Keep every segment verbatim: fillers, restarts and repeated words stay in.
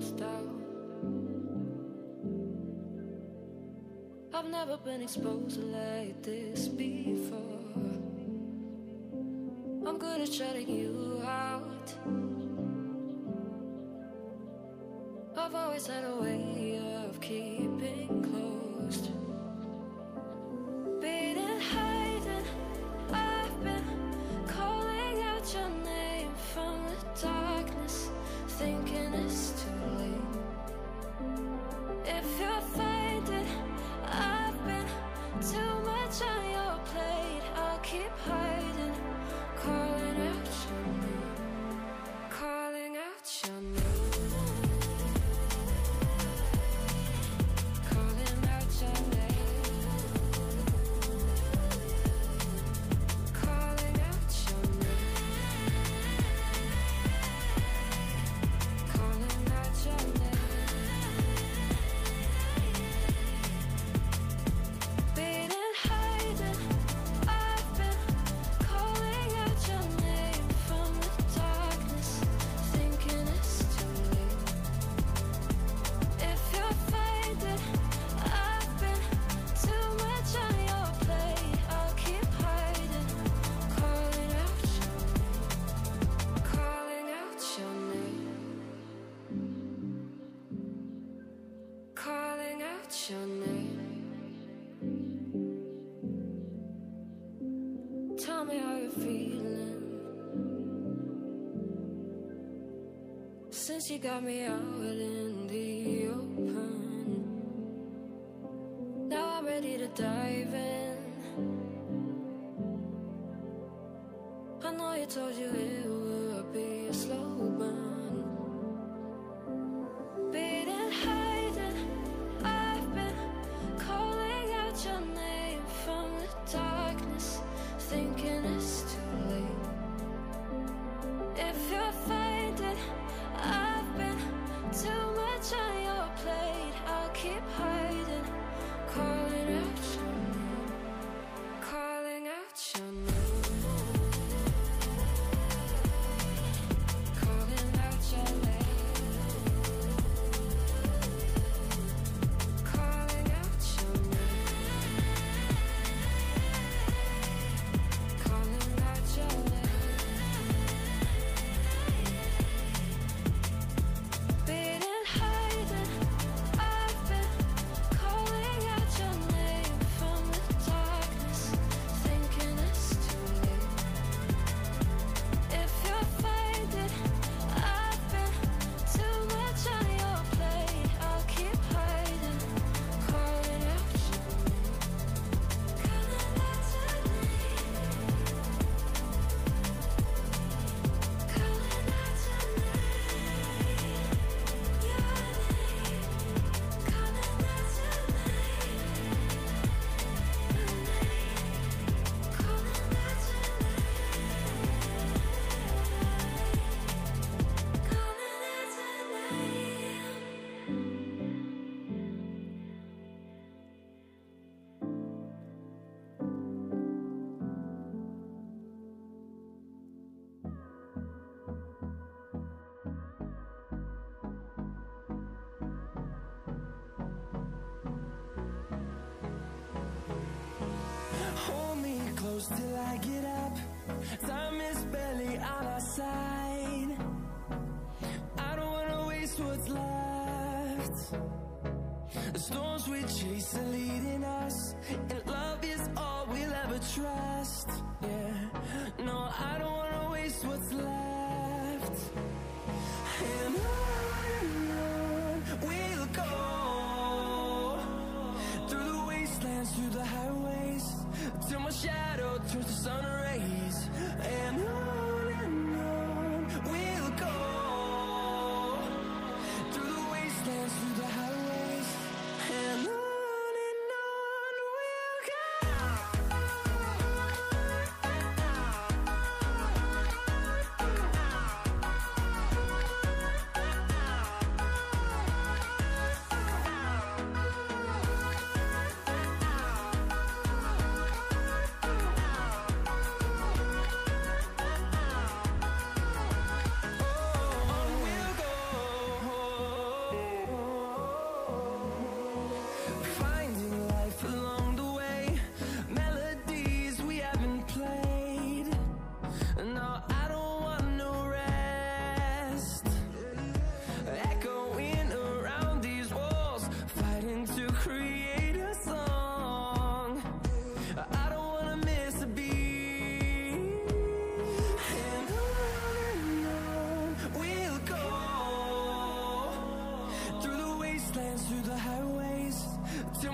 stressed out. I've never been exposed like this before. I'm good at shutting you out. I've always had a way of keeping closed. Beating, hiding, I've been calling out your name from the darkness, thinking it's too late. If you're finding I've been too much on your plate, I'll keep hiding, calling out your name, calling out your name. Tell me how you're feeling since you got me out in the open. Now I'm ready to dive in. I know you told you it would be a slow burn. Beating, hiding, I've been calling out your name from the darkness, thinking it's too late. If you're finding I've been too much on your plate, I'll keep hiding, calling out your name, calling out your name. Till I get up, time is barely on our side. I don't wanna waste what's left. The storms we chase are leading us, and love is all we'll ever trust. Yeah, no, I don't wanna waste what's left. And on and on we'll go, through the wastelands, through the highways, till my shadow turns to sun rays. And on and on we'll go, through the wastelands, through the highways. And on and on we'll go.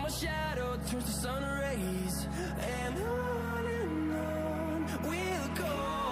my shadow turns to sun rays, and on and on we'll go.